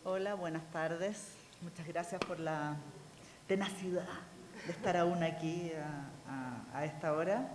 Hola, buenas tardes. Muchas gracias por la tenacidad de estar aún aquí a esta hora.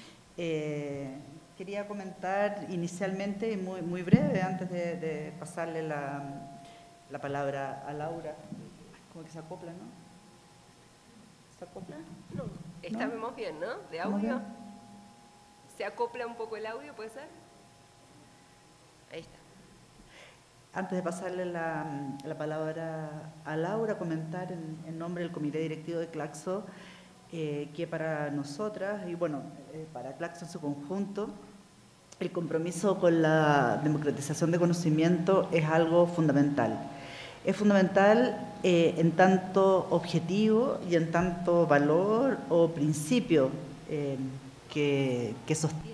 Quería comentar inicialmente, y muy breve, antes de pasarle la palabra a Laura. Como que se acopla, ¿no? ¿Se acopla? No, estamos bien, ¿no? ¿De audio? ¿Se acopla un poco el audio, puede ser? Ahí está. Antes de pasarle la palabra a Laura, comentar en nombre del Comité Directivo de Claxo que para nosotras, y bueno, para Claxo en su conjunto, el compromiso con la democratización de conocimiento es algo fundamental. Es fundamental en tanto objetivo y en tanto valor o principio que sostiene.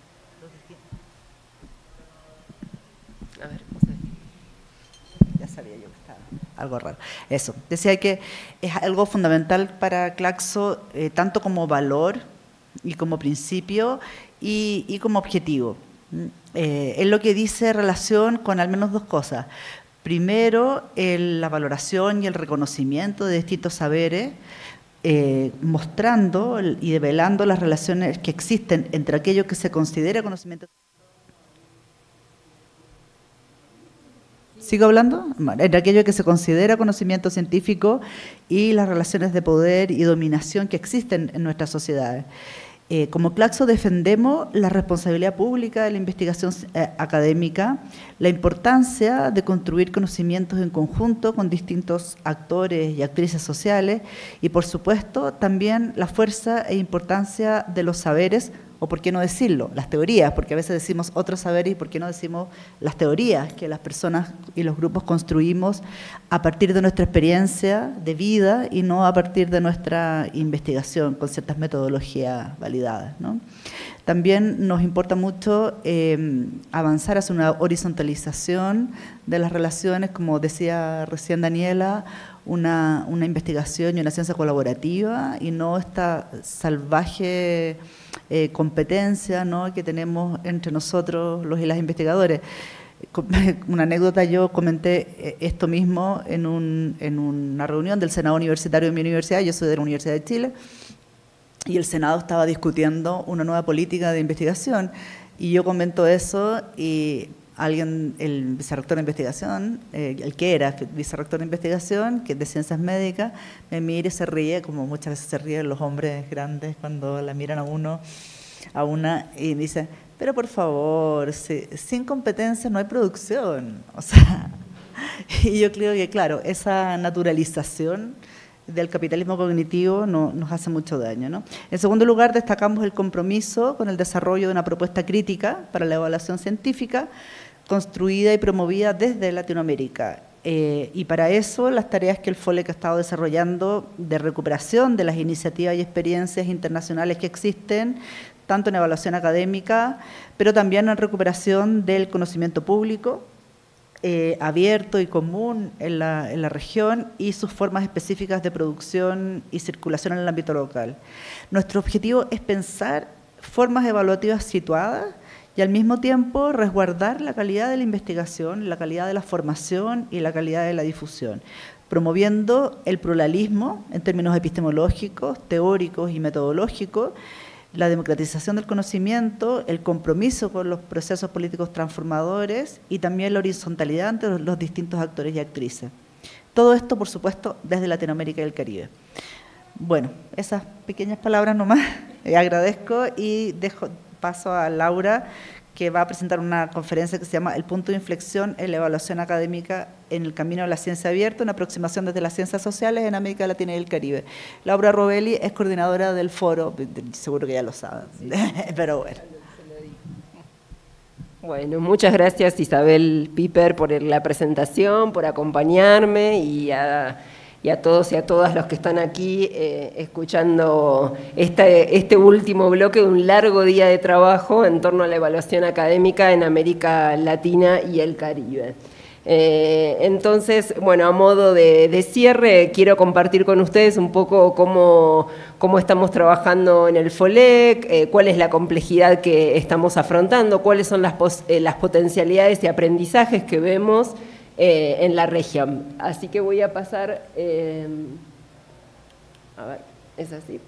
A ver, ya sabía yo que estaba algo raro. Eso, decía que es algo fundamental para Claxo, tanto como valor y como principio y como objetivo. Es lo que dice relación con al menos dos cosas. Primero, la valoración y el reconocimiento de distintos saberes, mostrando y develando las relaciones que existen entre aquello que se considera conocimiento. ¿Sigo hablando? Entre aquello que se considera conocimiento científico y las relaciones de poder y dominación que existen en nuestras sociedades. Como Claxo defendemos la responsabilidad pública de la investigación académica, la importancia de construir conocimientos en conjunto con distintos actores y actrices sociales y, por supuesto, también la fuerza e importancia de los saberes, o por qué no decirlo, las teorías, porque a veces decimos otros saberes y por qué no decimos las teorías que las personas y los grupos construimos a partir de nuestra experiencia de vida y no a partir de nuestra investigación con ciertas metodologías validadas, ¿no? También nos importa mucho avanzar hacia una horizontalización de las relaciones, como decía recién Daniela, una investigación y una ciencia colaborativa y no esta salvaje competencia, ¿no?, que tenemos entre nosotros los y las investigadores. Una anécdota, yo comenté esto mismo en una reunión del Senado Universitario de mi universidad. Yo soy de la Universidad de Chile y el Senado estaba discutiendo una nueva política de investigación y yo comento eso y alguien, el vicerrector de investigación, el que era vicerrector de investigación, que es de ciencias médicas, me mira y se ríe, como muchas veces se ríen los hombres grandes cuando la miran a una, y dice, pero por favor, sin competencia no hay producción. O sea, y yo creo que, claro, esa naturalización del capitalismo cognitivo nos hace mucho daño, ¿no? En segundo lugar, destacamos el compromiso con el desarrollo de una propuesta crítica para la evaluación científica construida y promovida desde Latinoamérica. Y para eso las tareas que el FOLEC ha estado desarrollando de recuperación de las iniciativas y experiencias internacionales que existen, tanto en evaluación académica, pero también en recuperación del conocimiento público, abierto y común en la región y sus formas específicas de producción y circulación en el ámbito local. Nuestro objetivo es pensar formas evaluativas situadas y al mismo tiempo resguardar la calidad de la investigación, la calidad de la formación y la calidad de la difusión, promoviendo el pluralismo en términos epistemológicos, teóricos y metodológicos, la democratización del conocimiento, el compromiso con los procesos políticos transformadores y también la horizontalidad entre los distintos actores y actrices. Todo esto, por supuesto, desde Latinoamérica y el Caribe. Bueno, esas pequeñas palabras nomás, agradezco y paso a Laura, que va a presentar una conferencia que se llama El punto de inflexión en la evaluación académica en el camino de la ciencia abierta, una aproximación desde las ciencias sociales en América Latina y el Caribe. Laura Robelli es coordinadora del foro, seguro que ya lo saben, sí. Pero bueno. Bueno, muchas gracias Isabel Piper por la presentación, por acompañarme y a todos y a todas los que están aquí escuchando este último bloque de un largo día de trabajo en torno a la evaluación académica en América Latina y el Caribe. Entonces, bueno, a modo de cierre, quiero compartir con ustedes un poco cómo estamos trabajando en el FOLEC, cuál es la complejidad que estamos afrontando, cuáles son las potencialidades y aprendizajes que vemos en la región. Así que voy a pasar, a ver, es así.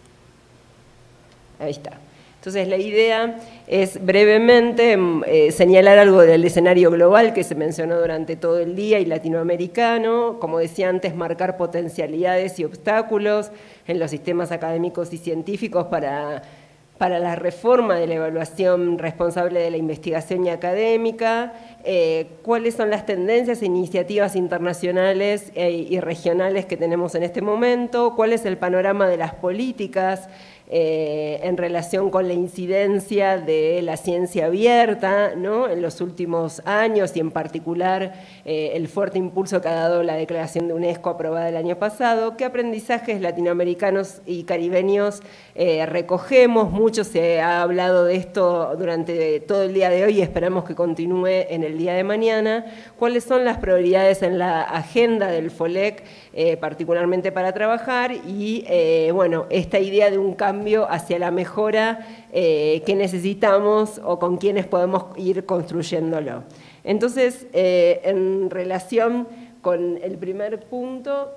Ahí está. Entonces la idea es brevemente señalar algo del escenario global que se mencionó durante todo el día y latinoamericano, como decía antes, marcar potencialidades y obstáculos en los sistemas académicos y científicos para la reforma de la evaluación responsable de la investigación y académica, cuáles son las tendencias e iniciativas internacionales y regionales que tenemos en este momento, cuál es el panorama de las políticas en relación con la incidencia de la ciencia abierta, ¿no?, en los últimos años y en particular el fuerte impulso que ha dado la declaración de UNESCO aprobada el año pasado, qué aprendizajes latinoamericanos y caribeños recogemos. Mucho se ha hablado de esto durante todo el día de hoy y esperamos que continúe en el día de mañana, cuáles son las prioridades en la agenda del FOLEC, particularmente para trabajar, y bueno, esta idea de un cambio hacia la mejora que necesitamos o con quienes podemos ir construyéndolo. Entonces, en relación con el primer punto,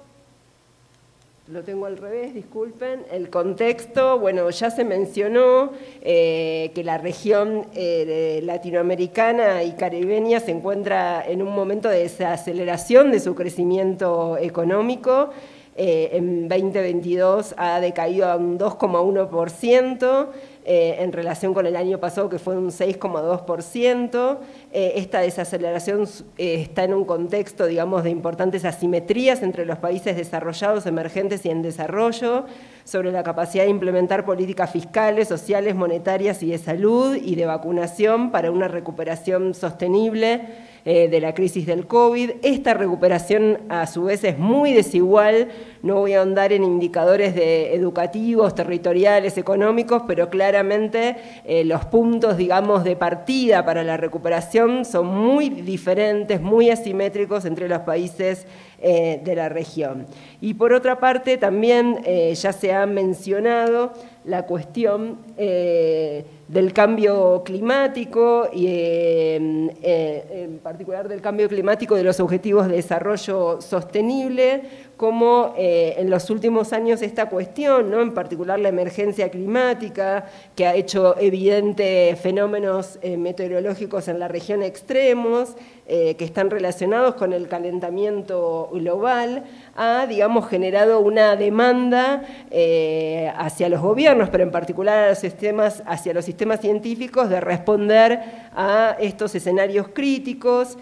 lo tengo al revés, disculpen, el contexto, bueno, ya se mencionó que la región latinoamericana y caribeña se encuentra en un momento de desaceleración de su crecimiento económico. En 2022 ha decaído a un 2,1%, en relación con el año pasado que fue un 6,2%. Esta desaceleración está en un contexto, digamos, de importantes asimetrías entre los países desarrollados, emergentes y en desarrollo, sobre la capacidad de implementar políticas fiscales, sociales, monetarias y de salud y de vacunación para una recuperación sostenible de la crisis del COVID. Esta recuperación a su vez es muy desigual, no voy a ahondar en indicadores educativos, territoriales, económicos, pero claramente los puntos, digamos, de partida para la recuperación son muy diferentes, muy asimétricos entre los países de la región. Y por otra parte también ya se ha mencionado la cuestión del cambio climático y en particular del cambio climático de los objetivos de desarrollo sostenible, como en los últimos años esta cuestión, ¿no?, en particular la emergencia climática, que ha hecho evidente fenómenos meteorológicos en la región extremos, que están relacionados con el calentamiento global, ha, digamos, generado una demanda hacia los gobiernos, pero en particular hacia los sistemas científicos, de responder a estos escenarios críticos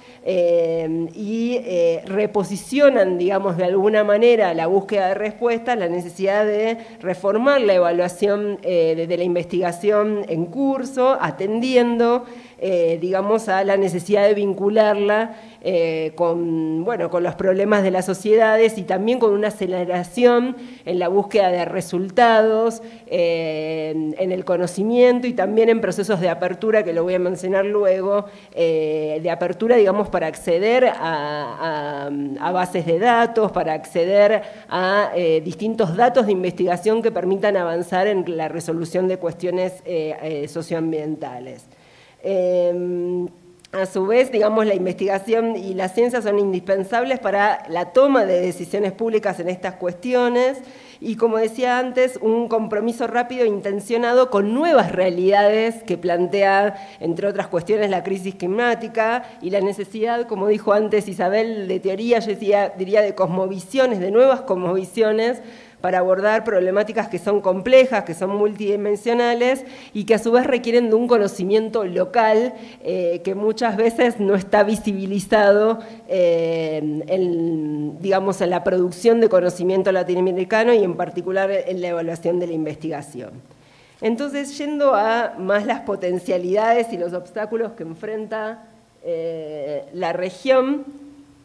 y reposicionan, digamos, de alguna manera la búsqueda de respuestas, la necesidad de reformar la evaluación de la investigación en curso, atendiendo digamos, a la necesidad de vincularla con los problemas de las sociedades y también con una aceleración en la búsqueda de resultados, en el conocimiento y también en procesos de apertura, que lo voy a mencionar luego, de apertura, digamos, para acceder a bases de datos, para acceder a distintos datos de investigación que permitan avanzar en la resolución de cuestiones socioambientales. A su vez, digamos, la investigación y la ciencia son indispensables para la toma de decisiones públicas en estas cuestiones y, como decía antes, un compromiso rápido e intencionado con nuevas realidades que plantea, entre otras cuestiones, la crisis climática y la necesidad, como dijo antes Isabel, de teoría, yo diría de cosmovisiones, de nuevas cosmovisiones, para abordar problemáticas que son complejas, que son multidimensionales y que a su vez requieren de un conocimiento local que muchas veces no está visibilizado digamos, en la producción de conocimiento latinoamericano y en particular en la evaluación de la investigación. Entonces, yendo a más las potencialidades y los obstáculos que enfrenta la región,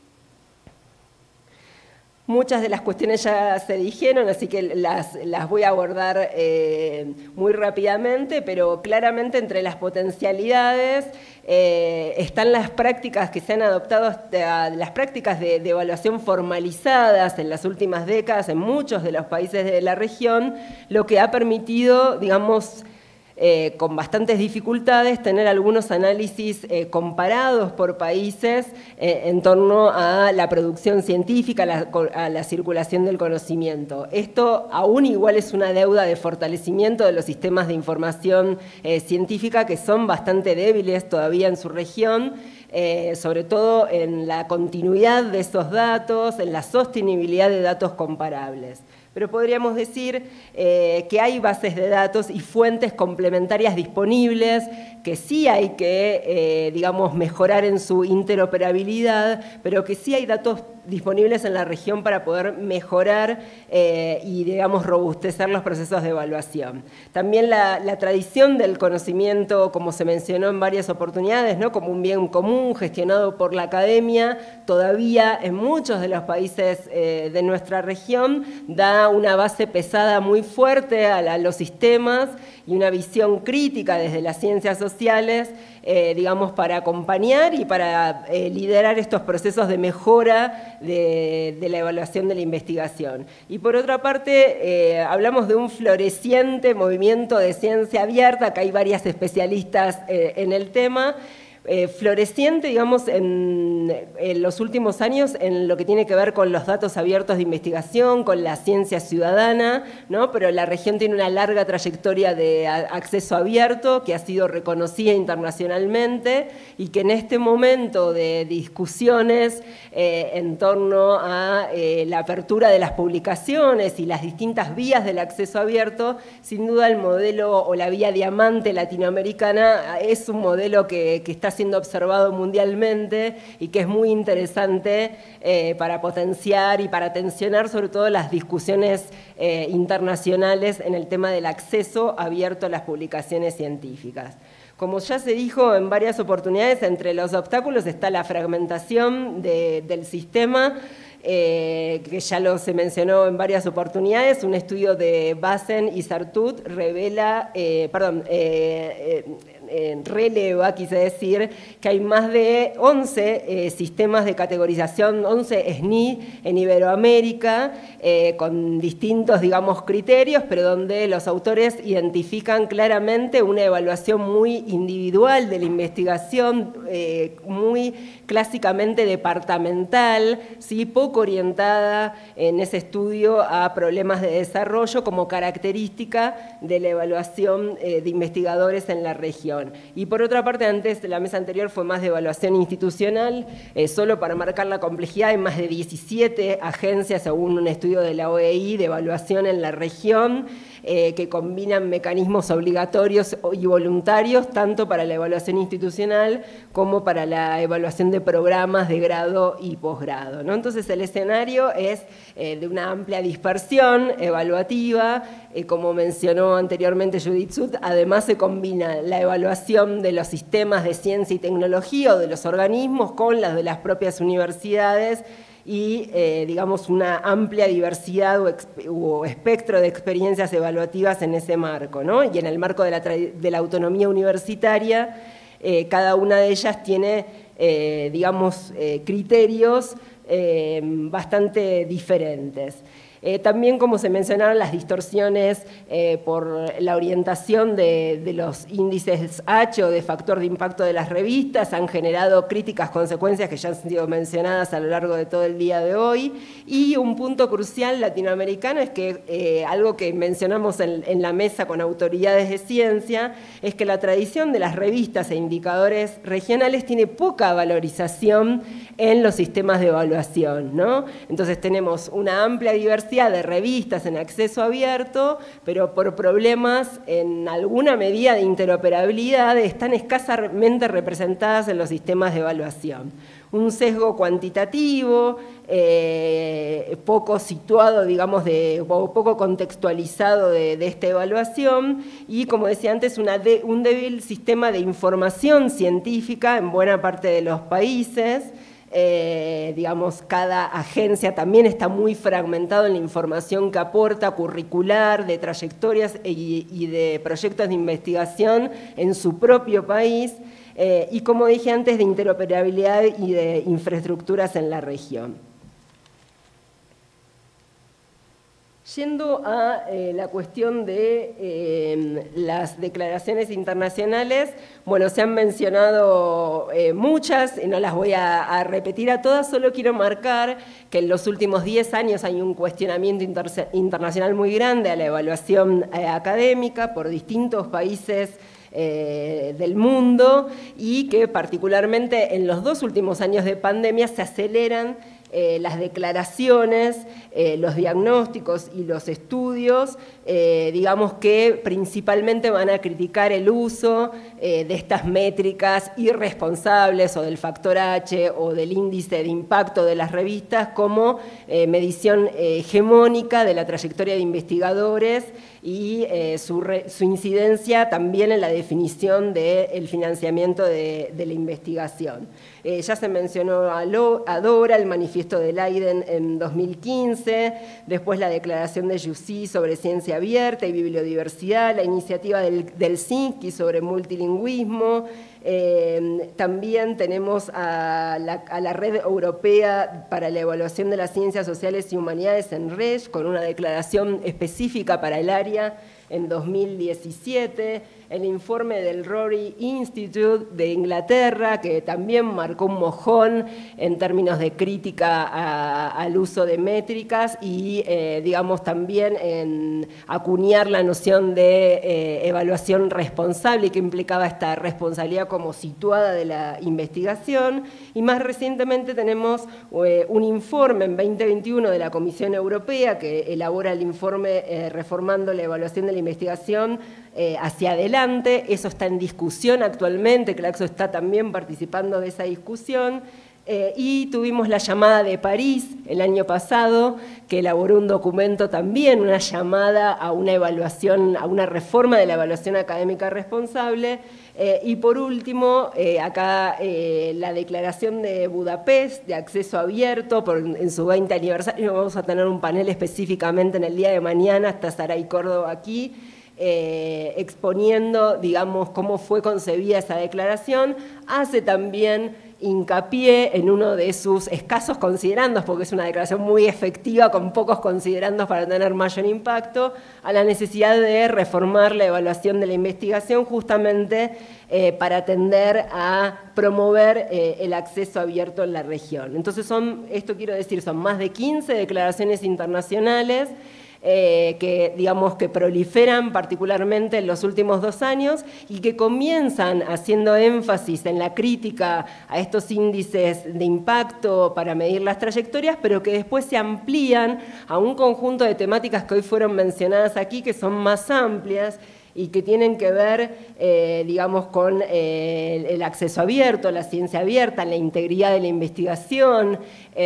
muchas de las cuestiones ya se dijeron, así que las voy a abordar muy rápidamente, pero claramente entre las potencialidades están las prácticas que se han adoptado, las prácticas de evaluación formalizadas en las últimas décadas en muchos de los países de la región, lo que ha permitido, digamos, con bastantes dificultades, tener algunos análisis comparados por países en torno a la producción científica, a la circulación del conocimiento. Esto aún igual es una deuda de fortalecimiento de los sistemas de información científica que son bastante débiles todavía en su región, sobre todo en la continuidad de esos datos, en la sostenibilidad de datos comparables. Pero podríamos decir que hay bases de datos y fuentes complementarias disponibles, que sí hay que, digamos, mejorar en su interoperabilidad, pero que sí hay datos disponibles en la región para poder mejorar y, digamos, robustecer los procesos de evaluación. También la tradición del conocimiento, como se mencionó en varias oportunidades, ¿no?, como un bien común gestionado por la academia, todavía en muchos de los países de nuestra región da una base pesada muy fuerte a los sistemas y una visión crítica desde las ciencias sociales, digamos, para acompañar y para liderar estos procesos de mejora de la evaluación de la investigación. Y por otra parte, hablamos de un floreciente movimiento de ciencia abierta, acá hay varias especialistas en el tema, floreciente, digamos, en los últimos años en lo que tiene que ver con los datos abiertos de investigación, con la ciencia ciudadana, ¿no? Pero la región tiene una larga trayectoria de acceso abierto que ha sido reconocida internacionalmente y que en este momento de discusiones en torno a la apertura de las publicaciones y las distintas vías del acceso abierto, sin duda el modelo o la vía diamante latinoamericana es un modelo que está siendo observado mundialmente y que es muy interesante para potenciar y para tensionar sobre todo las discusiones internacionales en el tema del acceso abierto a las publicaciones científicas. Como ya se dijo en varias oportunidades, entre los obstáculos está la fragmentación del sistema, que ya lo se mencionó en varias oportunidades. Un estudio de Bassen y Sartut revela, releva, quise decir, que hay más de 11 sistemas de categorización, 11 SNI en Iberoamérica, con distintos, digamos, criterios, pero donde los autores identifican claramente una evaluación muy individual de la investigación, muy clásicamente departamental, ¿sí?, poco orientada en ese estudio a problemas de desarrollo como característica de la evaluación de investigadores en la región. Y por otra parte, antes la mesa anterior fue más de evaluación institucional, solo para marcar la complejidad, hay más de 17 agencias, según un estudio de la OEI, de evaluación en la región, que combinan mecanismos obligatorios y voluntarios, tanto para la evaluación institucional como para la evaluación de programas de grado y posgrado, ¿no? Entonces el escenario es de una amplia dispersión evaluativa, como mencionó anteriormente Judith Sud, además se combina la evaluación de los sistemas de ciencia y tecnología o de los organismos con las de las propias universidades, y, digamos, una amplia diversidad o espectro de experiencias evaluativas en ese marco, ¿no? Y en el marco de la autonomía universitaria, cada una de ellas tiene, digamos, criterios bastante diferentes. También, como se mencionaron, las distorsiones por la orientación de los índices H o de factor de impacto de las revistas han generado críticas consecuencias que ya han sido mencionadas a lo largo de todo el día de hoy. Y un punto crucial latinoamericano es que algo que mencionamos en la mesa con autoridades de ciencia es que la tradición de las revistas e indicadores regionales tiene poca valorización en los sistemas de evaluación, ¿no? Entonces tenemos una amplia diversidad de revistas en acceso abierto, pero por problemas en alguna medida de interoperabilidad están escasamente representadas en los sistemas de evaluación. Un sesgo cuantitativo, poco situado, digamos, o poco contextualizado de esta evaluación y, como decía antes, un débil sistema de información científica en buena parte de los países. Digamos, cada agencia también está muy fragmentado en la información que aporta curricular, de trayectorias y de proyectos de investigación en su propio país, y, como dije antes, de interoperabilidad y de infraestructuras en la región. Yendo a la cuestión de las declaraciones internacionales, bueno, se han mencionado muchas, y no las voy a repetir a todas, solo quiero marcar que en los últimos 10 años hay un cuestionamiento internacional muy grande a la evaluación académica por distintos países del mundo, y que particularmente en los 2 últimos años de pandemia se aceleran las declaraciones, los diagnósticos y los estudios, digamos que principalmente van a criticar el uso de estas métricas irresponsables o del factor H o del índice de impacto de las revistas como medición hegemónica de la trayectoria de investigadores y su incidencia también en la definición del financiamiento de la investigación. Ya se mencionó a Dora, el manifiesto de Leiden en 2015, después la declaración de Jussy sobre ciencia abierta y bibliodiversidad, la iniciativa del CINSCI sobre multilingüismo. También tenemos a la Red Europea para la Evaluación de las Ciencias Sociales y Humanidades, en RESH, con una declaración específica para el área en 2017, el informe del Rory Institute de Inglaterra, que también marcó un mojón en términos de crítica al uso de métricas y, digamos, también en acuñar la noción de evaluación responsable, que implicaba esta responsabilidad como situada de la investigación. Y más recientemente tenemos un informe en 2021 de la Comisión Europea que elabora el informe reformando la evaluación de la investigación hacia adelante. Eso está en discusión actualmente, Claxo está también participando de esa discusión. Y tuvimos la llamada de París el año pasado, que elaboró un documento también, una llamada a una evaluación, a una reforma de la evaluación académica responsable. Y por último, acá la declaración de Budapest de acceso abierto en su 20 aniversario. Vamos a tener un panel específicamente en el día de mañana, está Saray Córdoba aquí, exponiendo, digamos, cómo fue concebida esa declaración. Hace también hincapié en uno de sus escasos considerandos, porque es una declaración muy efectiva con pocos considerandos para tener mayor impacto, a la necesidad de reformar la evaluación de la investigación justamente para atender a promover el acceso abierto en la región. Entonces esto quiero decir, son más de 15 declaraciones internacionales que, digamos, que proliferan particularmente en los últimos 2 años y que comienzan haciendo énfasis en la crítica a estos índices de impacto para medir las trayectorias, pero que después se amplían a un conjunto de temáticas que hoy fueron mencionadas aquí, que son más amplias y que tienen que ver, digamos, con el acceso abierto, la ciencia abierta, la integridad de la investigación,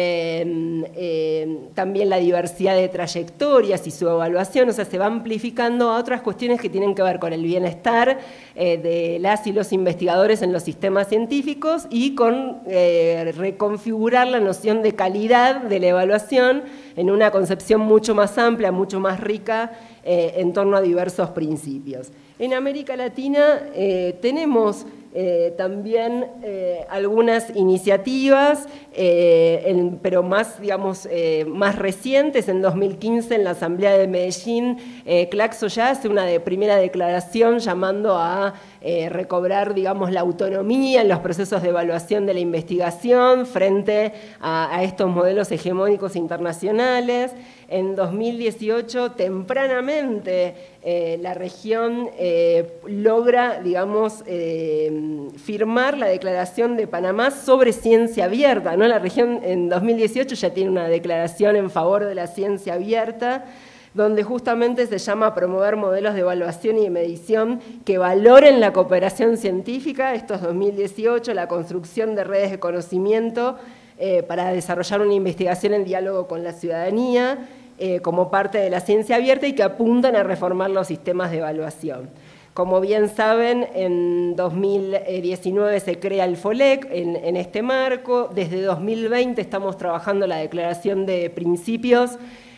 también la diversidad de trayectorias y su evaluación. O sea, se va amplificando a otras cuestiones que tienen que ver con el bienestar de las y los investigadores en los sistemas científicos y con reconfigurar la noción de calidad de la evaluación en una concepción mucho más amplia, mucho más rica, en torno a diversos principios. En América Latina tenemos también algunas iniciativas, pero más, digamos, más recientes. En 2015, en la Asamblea de Medellín, Claxo ya hace una primera declaración llamando a recobrar, digamos, la autonomía en los procesos de evaluación de la investigación frente a estos modelos hegemónicos internacionales. En 2018, tempranamente, la región logra, digamos, firmar la Declaración de Panamá sobre ciencia abierta, ¿no? La región en 2018 ya tiene una declaración en favor de la ciencia abierta, donde justamente se llama a promover modelos de evaluación y de medición que valoren la cooperación científica. Esto es 2018, la construcción de redes de conocimiento para desarrollar una investigación en diálogo con la ciudadanía, como parte de la ciencia abierta y que apuntan a reformar los sistemas de evaluación. Como bien saben, en 2019 se crea el FOLEC en este marco. Desde 2020 estamos trabajando la declaración de principios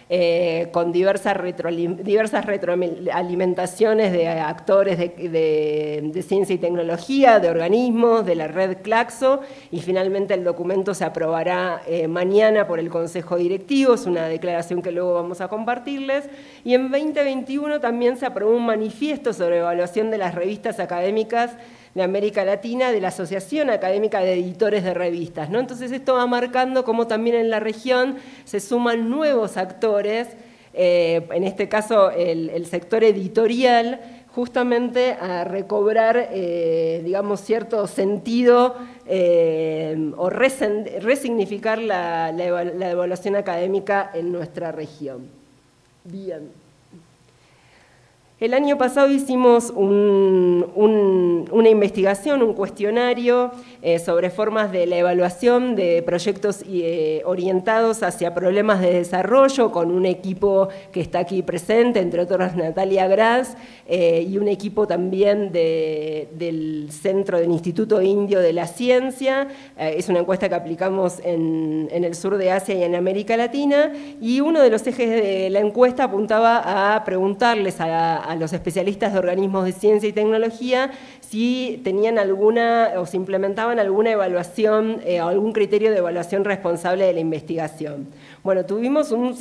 con diversas retroalimentaciones de actores de ciencia y tecnología, de organismos, de la red Claxo, y finalmente el documento se aprobará mañana por el Consejo Directivo, es una declaración que luego vamos a compartirles, y en 2021 también se aprobó un manifiesto sobre evaluación de las revistas académicas de América Latina, de la Asociación Académica de Editores de Revistas, ¿no? Entonces esto va marcando cómo también en la región se suman nuevos actores, en este caso el sector editorial, justamente a recobrar, digamos, cierto sentido o resignificar la evaluación académica en nuestra región. Bien. El año pasado hicimos una investigación, un cuestionario sobre formas de la evaluación de proyectos orientados hacia problemas de desarrollo con un equipo que está aquí presente, entre otros Natalia Gras, y un equipo también del Centro del Instituto Indio de la Ciencia. Es una encuesta que aplicamos en el sur de Asia y en América Latina, y uno de los ejes de la encuesta apuntaba a preguntarles a los especialistas de organismos de ciencia y tecnología si tenían alguna o si implementaban alguna evaluación o algún criterio de evaluación responsable de la investigación. Bueno, tuvimos un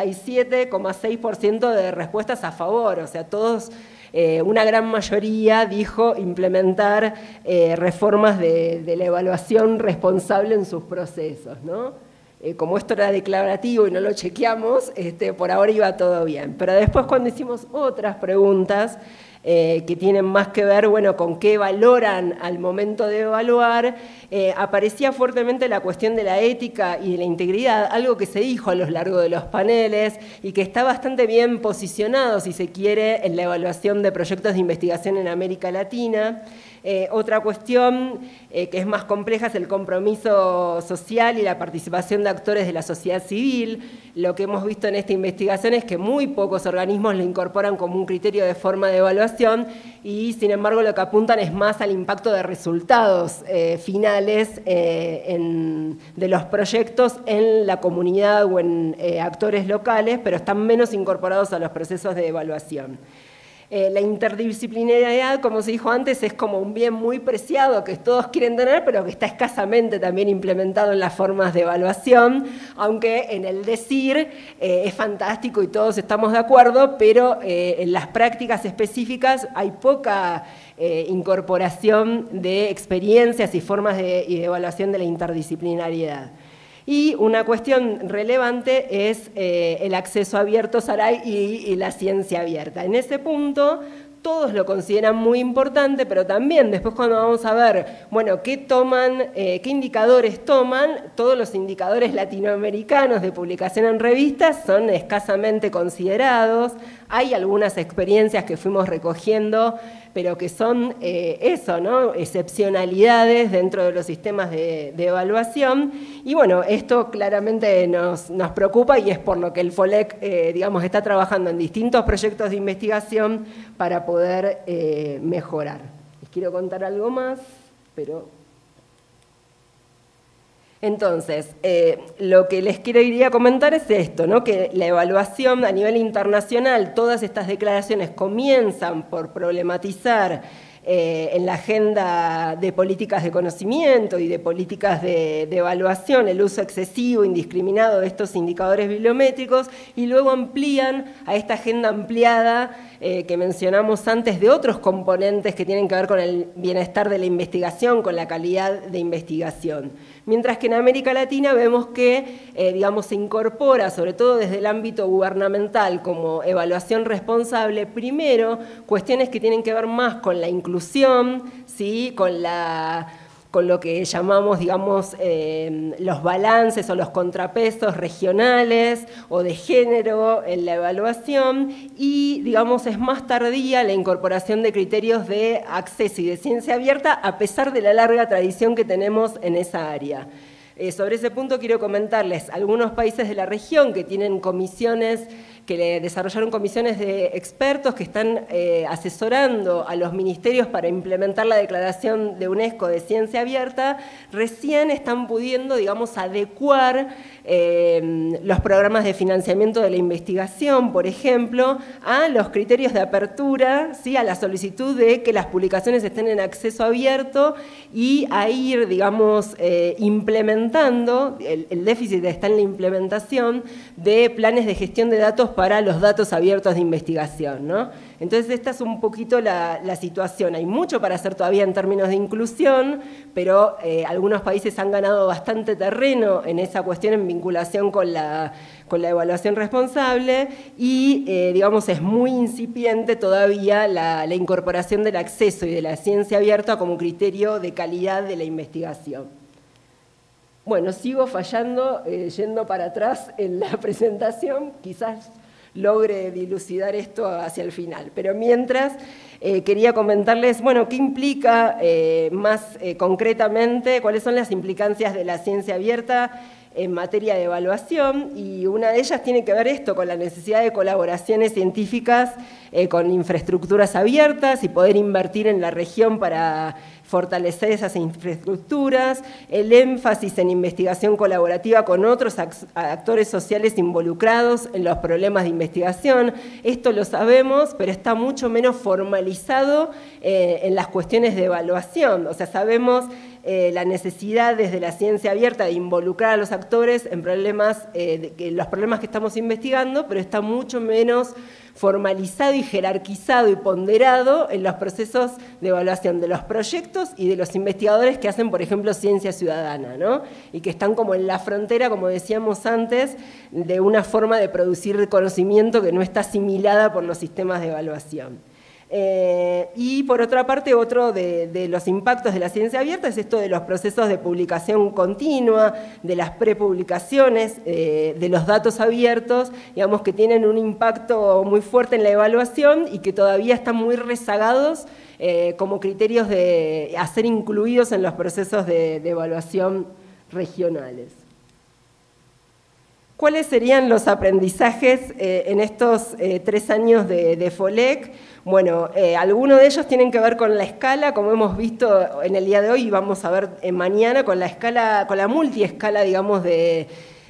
67,6% de respuestas a favor, o sea, todos, una gran mayoría dijo implementar reformas de la evaluación responsable en sus procesos, ¿no? Como esto era declarativo y no lo chequeamos, por ahora iba todo bien. Pero después cuando hicimos otras preguntas que tienen más que ver, bueno, con qué valoran al momento de evaluar, aparecía fuertemente la cuestión de la ética y de la integridad, algo que se dijo a lo largo de los paneles y que está bastante bien posicionado, si se quiere, en la evaluación de proyectos de investigación en América Latina. Otra cuestión que es más compleja es el compromiso social y la participación de actores de la sociedad civil. Lo que hemos visto en esta investigación es que muy pocos organismos lo incorporan como un criterio de forma de evaluación y, sin embargo, lo que apuntan es más al impacto de resultados finales de los proyectos en la comunidad o en actores locales, pero están menos incorporados a los procesos de evaluación. La interdisciplinariedad, como se dijo antes, es como un bien muy preciado que todos quieren tener, pero que está escasamente también implementado en las formas de evaluación, aunque en el decir es fantástico y todos estamos de acuerdo, pero en las prácticas específicas hay poca incorporación de experiencias y formas de evaluación de la interdisciplinariedad. Y una cuestión relevante es el acceso abierto, Saray, y la ciencia abierta. En ese punto, todos lo consideran muy importante, pero también después cuando vamos a ver, bueno, qué indicadores toman, todos los indicadores latinoamericanos de publicación en revistas son escasamente considerados. Hay algunas experiencias que fuimos recogiendo, pero que son eso, ¿no? Excepcionalidades dentro de los sistemas de evaluación. Y bueno, esto claramente nos preocupa y es por lo que el FOLEC, digamos, está trabajando en distintos proyectos de investigación para poder mejorar. Les quiero contar algo más, pero... Entonces, lo que les quería comentar es esto, ¿no? Que la evaluación a nivel internacional, todas estas declaraciones comienzan por problematizar en la agenda de políticas de conocimiento y de políticas de evaluación el uso excesivo, indiscriminado de estos indicadores bibliométricos y luego amplían a esta agenda ampliada que mencionamos antes de otros componentes que tienen que ver con el bienestar de la investigación, con la calidad de investigación. Mientras que en América Latina vemos que, digamos, se incorpora, sobre todo desde el ámbito gubernamental, como evaluación responsable, primero, cuestiones que tienen que ver más con la inclusión, ¿sí? Con lo que llamamos, digamos, los balances o los contrapesos regionales o de género en la evaluación y, digamos, es más tardía la incorporación de criterios de acceso y de ciencia abierta a pesar de la larga tradición que tenemos en esa área. Sobre ese punto quiero comentarles algunos países de la región que tienen comisiones que desarrollaron comisiones de expertos que están asesorando a los ministerios para implementar la declaración de UNESCO de ciencia abierta, recién están pudiendo, digamos, adecuar los programas de financiamiento de la investigación, por ejemplo, a los criterios de apertura, ¿sí? A la solicitud de que las publicaciones estén en acceso abierto y a ir, digamos, implementando, el déficit está en la implementación de planes de gestión de datos para los datos abiertos de investigación, ¿no? Entonces esta es un poquito la situación. Hay mucho para hacer todavía en términos de inclusión, pero algunos países han ganado bastante terreno en esa cuestión en vinculación con la evaluación responsable y, digamos, es muy incipiente todavía la incorporación del acceso y de la ciencia abierta como criterio de calidad de la investigación. Bueno, sigo fallando, yendo para atrás en la presentación, quizás logre dilucidar esto hacia el final. Pero mientras, quería comentarles, bueno, qué implica más concretamente, cuáles son las implicancias de la ciencia abierta en materia de evaluación, y una de ellas tiene que ver esto con la necesidad de colaboraciones científicas con infraestructuras abiertas y poder invertir en la región para fortalecer esas infraestructuras, el énfasis en investigación colaborativa con otros actores sociales involucrados en los problemas de investigación. Esto lo sabemos, pero está mucho menos formalizado en las cuestiones de evaluación. O sea, sabemos la necesidad desde la ciencia abierta de involucrar a los actores en problemas, los problemas que estamos investigando, pero está mucho menos formalizado y jerarquizado y ponderado en los procesos de evaluación de los proyectos y de los investigadores que hacen, por ejemplo, ciencia ciudadana, ¿no? Y que están como en la frontera, como decíamos antes, de una forma de producir conocimiento que no está asimilada por los sistemas de evaluación. Y por otra parte, otro de los impactos de la ciencia abierta es esto de los procesos de publicación continua, de las prepublicaciones, de los datos abiertos, digamos que tienen un impacto muy fuerte en la evaluación y que todavía están muy rezagados como criterios a ser incluidos en los procesos de evaluación regionales. ¿Cuáles serían los aprendizajes en estos 3 años de FOLEC? Bueno, algunos de ellos tienen que ver con la escala, como hemos visto en el día de hoy y vamos a ver mañana, con la escala, con la multiescala, digamos, de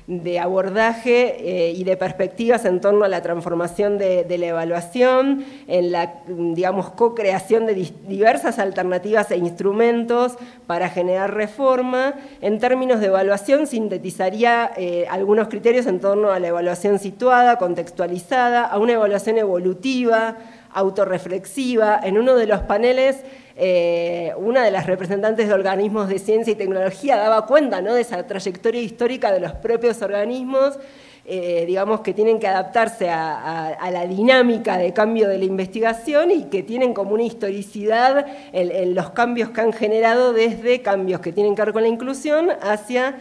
abordaje y de perspectivas en torno a la transformación de la evaluación, en la, digamos, co-creación de diversas alternativas e instrumentos para generar reforma. En términos de evaluación, sintetizaría algunos criterios en torno a la evaluación situada, contextualizada, a una evaluación evolutiva, autorreflexiva. En uno de los paneles, una de las representantes de organismos de ciencia y tecnología daba cuenta, ¿no?, de esa trayectoria histórica de los propios organismos, digamos, que tienen que adaptarse a la dinámica de cambio de la investigación y que tienen como una historicidad en los cambios que han generado, desde cambios que tienen que ver con la inclusión hacia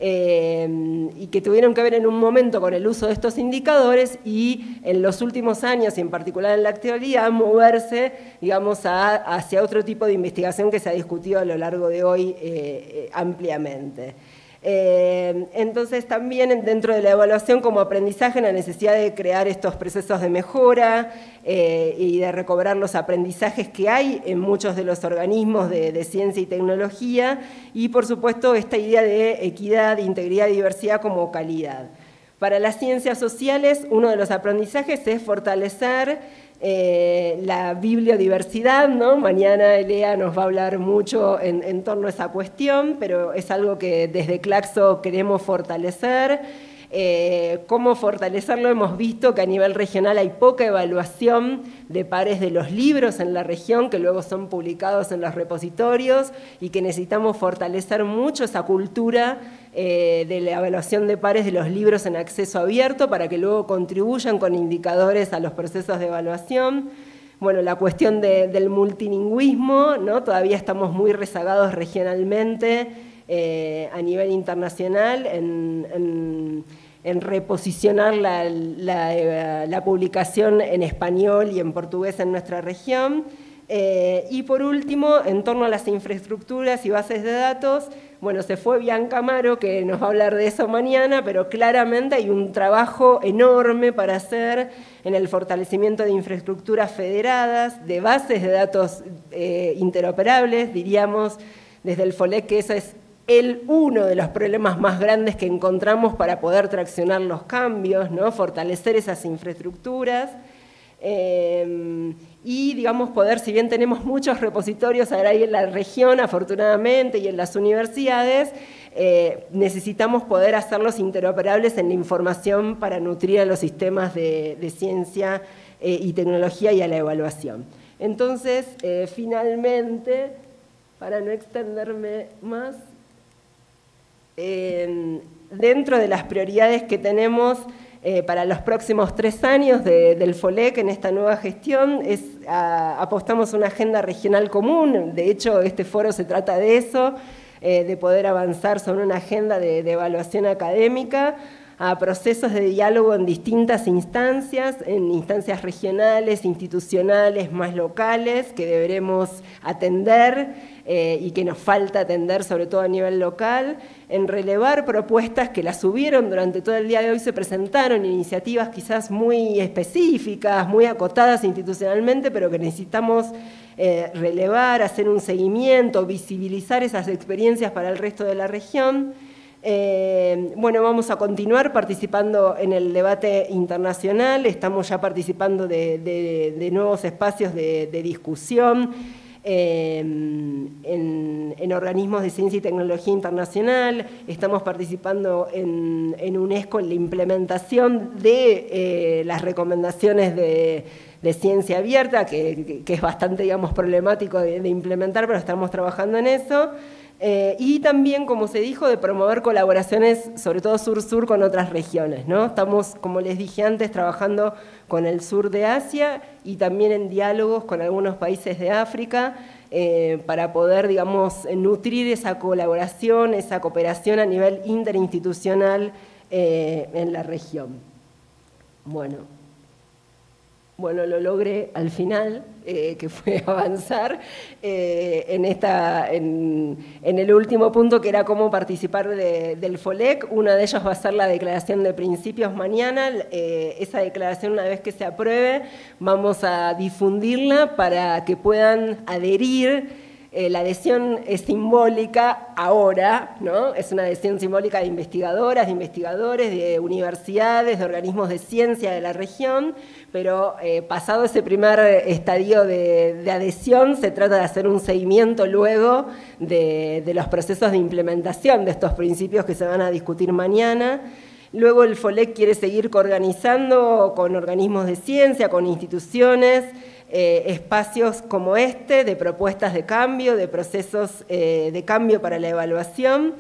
y que tuvieron que ver en un momento con el uso de estos indicadores y en los últimos años, y en particular en la actualidad, moverse, digamos, hacia otro tipo de investigación que se ha discutido a lo largo de hoy ampliamente. Entonces también dentro de la evaluación como aprendizaje, la necesidad de crear estos procesos de mejora y de recobrar los aprendizajes que hay en muchos de los organismos de ciencia y tecnología, y por supuesto esta idea de equidad, integridad y diversidad como calidad. Para las ciencias sociales, uno de los aprendizajes es fortalecer la bibliodiversidad, ¿no? Mañana Elea nos va a hablar mucho en torno a esa cuestión, pero es algo que desde Claxo queremos fortalecer. ¿Cómo fortalecerlo? Hemos visto que a nivel regional hay poca evaluación de pares de los libros en la región, que luego son publicados en los repositorios, y que necesitamos fortalecer mucho esa cultura de la evaluación de pares de los libros en acceso abierto, para que luego contribuyan con indicadores a los procesos de evaluación. Bueno, la cuestión del multilingüismo, ¿no? Todavía estamos muy rezagados regionalmente a nivel internacional en reposicionar la publicación en español y en portugués en nuestra región. Y por último, en torno a las infraestructuras y bases de datos, Bueno, se fue Bianca Amaro, que nos va a hablar de eso mañana, pero claramente hay un trabajo enorme para hacer en el fortalecimiento de infraestructuras federadas, de bases de datos interoperables, diríamos desde el FOLEC que eso es uno de los problemas más grandes que encontramos para poder traccionar los cambios, ¿no? Fortalecer esas infraestructuras. Y digamos poder, si bien tenemos muchos repositorios ahora ahí en la región afortunadamente y en las universidades, necesitamos poder hacerlos interoperables en la información para nutrir a los sistemas de ciencia y tecnología y a la evaluación. Entonces, finalmente, para no extenderme más, dentro de las prioridades que tenemos para los próximos 3 años del FOLEC en esta nueva gestión, apostamos a una agenda regional común. De hecho, este foro se trata de eso, de poder avanzar sobre una agenda de evaluación académica, a procesos de diálogo en distintas instancias, en instancias regionales, institucionales, más locales, que deberemos atender y que nos falta atender, sobre todo a nivel local, en relevar propuestas que las hubieron durante todo el día de hoy, se presentaron iniciativas quizás muy específicas, muy acotadas institucionalmente, pero que necesitamos relevar, hacer un seguimiento, visibilizar esas experiencias para el resto de la región. Bueno, vamos a continuar participando en el debate internacional, estamos ya participando de nuevos espacios de discusión en organismos de ciencia y tecnología internacional, estamos participando en UNESCO en la implementación de las recomendaciones de ciencia abierta, que es bastante, digamos, problemático de implementar, pero estamos trabajando en eso. Y también, como se dijo, de promover colaboraciones, sobre todo sur-sur, con otras regiones, ¿no? Estamos, como les dije antes, trabajando con el sur de Asia y también en diálogos con algunos países de África para poder, digamos, nutrir esa colaboración, esa cooperación a nivel interinstitucional en la región. Bueno, lo logré al final, que fue avanzar en el último punto, que era cómo participar del FOLEC. Una de ellas va a ser la declaración de principios mañana. Esa declaración, una vez que se apruebe, vamos a difundirla para que puedan adherir. La adhesión es simbólica ahora, ¿no? Es una adhesión simbólica de investigadoras, de investigadores, de universidades, de organismos de ciencia de la región, pero pasado ese primer estadio de adhesión, se trata de hacer un seguimiento luego de los procesos de implementación de estos principios que se van a discutir mañana. Luego el FOLEC quiere seguir coorganizando con organismos de ciencia, con instituciones, espacios como este, de propuestas de cambio, de procesos de cambio para la evaluación,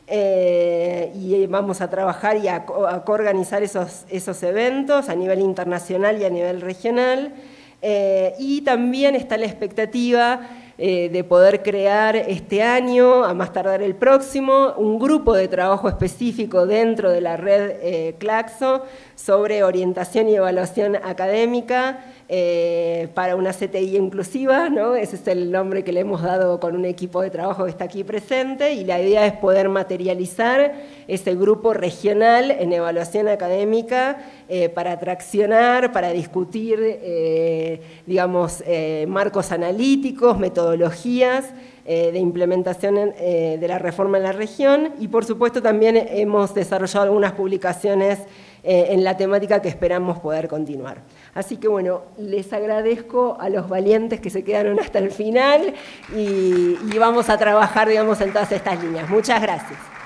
y vamos a trabajar y a coorganizar esos eventos a nivel internacional y a nivel regional. Y también está la expectativa de poder crear este año, a más tardar el próximo, un grupo de trabajo específico dentro de la red Claxo sobre orientación y evaluación académica para una CTI inclusiva, ¿no? Ese es el nombre que le hemos dado con un equipo de trabajo que está aquí presente, y la idea es poder materializar ese grupo regional en evaluación académica para traccionar, para discutir, digamos, marcos analíticos, metodologías de implementación de la reforma en la región, y por supuesto también hemos desarrollado algunas publicaciones en la temática que esperamos poder continuar. Así que bueno, les agradezco a los valientes que se quedaron hasta el final y vamos a trabajar, digamos, en todas estas líneas. Muchas gracias.